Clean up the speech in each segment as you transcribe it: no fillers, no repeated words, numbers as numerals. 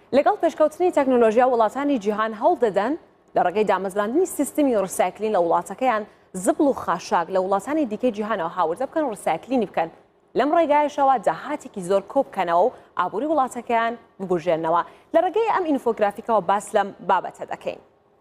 لەگەڵ پێشکەوتنی تەکنۆلۆژیا وڵاتانی جیهان هەوڵ دەدەن لە ڕێگەی دامەزراندنی سیستمی ڕسایکلین لە وڵاتەکەیان زبڵ و خاشاک لە وڵاتانی دیکەی جیهانەوە هاوردە بکەن و ڕسایکلینی بکەن. لەم ڕێگایشەوە داهاتێکی زۆر کۆ بکەنەوە و ئابووری وڵاتەکەیان ببورژێنەوە. لە ڕێگەی ئەم ئینفۆگرافیکەوە باس لەم بابەتە دەکەین.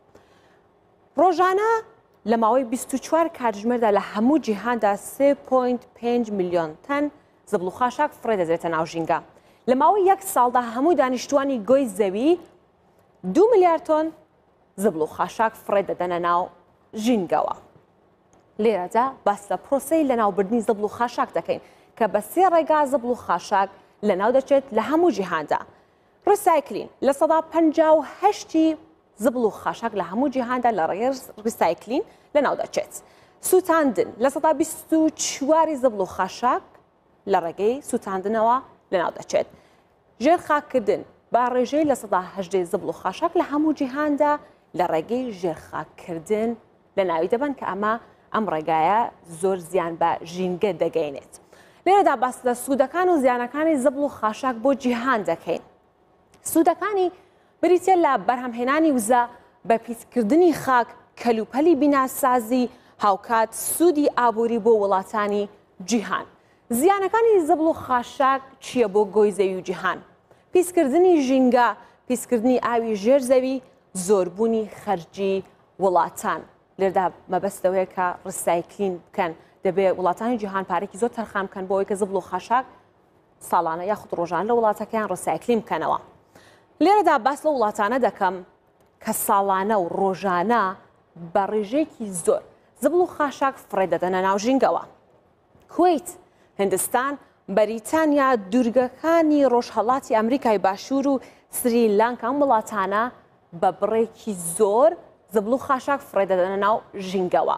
ڕۆژانە لە ماوەی 24 کاتژمێردا لە هەموو جیهاندا 3.5 میلیۆن تەن زبڵ و خاشاک فڕێ دەدرێتە ناو ژینگە. لە ماوەی یەک ساڵدا هەموو دانیشتوانی گۆی زەوی 2 میلیارد تۆن زبڵ و خاشاک فڕێ دەدەنە ناو ژینگەوە. لێرەدا باس لە پرۆسەی لەناوبردنی زبڵ و خاشاک دەکەین کە بە 3 ڕێگا زبڵ و خاشاک لەناو دەچێت لە هەموو جیهاندا. ڕسایکلین لە سەدا 58 زبڵ و خاشاک لە هەموو جیهاندا لە ڕێگەی ڕسایکلین لەناو دەچێت. سوتاندن لە سەدا 24 زبڵ و خاشاک لە ڕێگەی سوتاندنەوە لەناو دەچێت. ژێرخاکردن با ڕێژەی لە سەدا 18 زبڵ و خاشاک لە هەموو جیهاندا لە ڕێگەی ژێرخاکردن لە ناوی دەبن کە ئەم ڕێگایە زۆر زیان بە ژینگە دەگەینێت. لێرەدا باس لە سوودەکان و زیانەکانی زبڵ و خاشاک بۆ جیهان دەکەین. سوودەکانی بریتە لە بەرهەمهێنانی وزە بە پیسکردنی خاک، کەلوپەلی بیناسازی، هاوکات سوودی ئابووری بۆ وڵاتانی جیهان. زیانەکانی زبڵ و خاشاک چییە بۆ گۆی زەوی و جیهان؟ پیسکردنی ژینگە، پیسکردنی ئاوی ژێرزەوی، زۆربوونی خەرجی وڵاتان. لێرەدا مەبەستەوەیە کە ڕسایکلین بکەن. دەبێت وڵاتانی جیهان پارێکی زۆر تەرخان بکەن بۆ ئەوەی کە زبڵ و خاشاک ساڵانە یاخود ڕۆژانە لە وڵاتەکەیان ڕسایکلین بکەنەوە. لێرەدا باس لە وڵاتانە دەکەم کە ساڵانە و ڕۆژانە بە ڕێژەیەکی زۆر زبڵ و خاشاک فڕێ دەدەنە ناو ژینگەوە. کوێیت، هندستان، بەریتانیا، دوورگەکانی ڕۆژهەڵاتی ئەمریکای باشوور و سریلانکا ئەم وڵاتانە بە بڕێکی زۆر زبڵ و خاشاک فڕێ دەدەنە ناو ژینگەوە.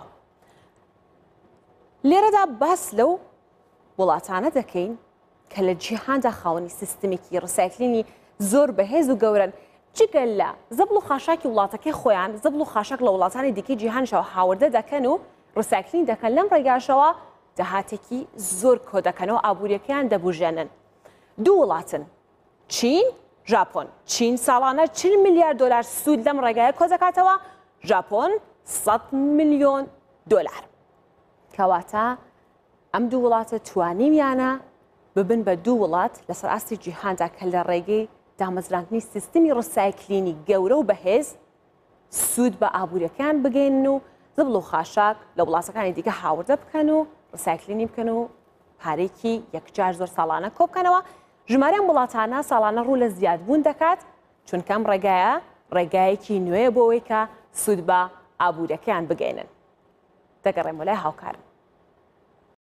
لێرەدا باس لەو وڵاتانە دەکەین کە لە جیهاندا خاوەنی سیستمێکی ڕسایکلینی زۆر بەهێز و گەورن. جگە لە زبڵ و خاشاکی وڵاتەکەی خۆیان زبڵ و خاشاک لە وڵاتانی دیکەی جیهانشەوە هاوردە دەکەن و ڕسایکلین دەکەن. لەم ڕێگاشەوە داهاتێکی زۆر کۆ دەکەنەوە ئابوووریەکەیان دەبوژێنن. دوو وڵاتن، چین، ژاپۆن. چین ساڵانە 40 میلیارد دلار سوود لەم ڕێگایە کۆ دەکاتەوە، ژاپۆن 100 میلیۆن دلار. کەواتە ئەم دوو وڵاتە توانیمیانە ببن بە دوو وڵات لەسەر ئاستی جیهاندا کە لە ڕێگەی دامەزراندنی سیستمی ڕسایکلینی گەورە و بەهێز سوود بە ئابوووریەکان بگەین و زبڵ و خاشاک لە وڵاتەکانی دیکە هاوردە بکەن و ڕسایکلینی بکەن و پارێکی یەکجار زۆر ساڵانە کۆ بکەنەوە. ژمارەیان وڵاتانە ساڵانە ڕوو لە زیادبوون دەکات چونکە ئەم ڕێگایە ڕێگایەکی نوێیە بۆ ئەوەی کە سوود بە ئابوووریەکان بگەینن. دەگەڕێم وەلای هاوکارم.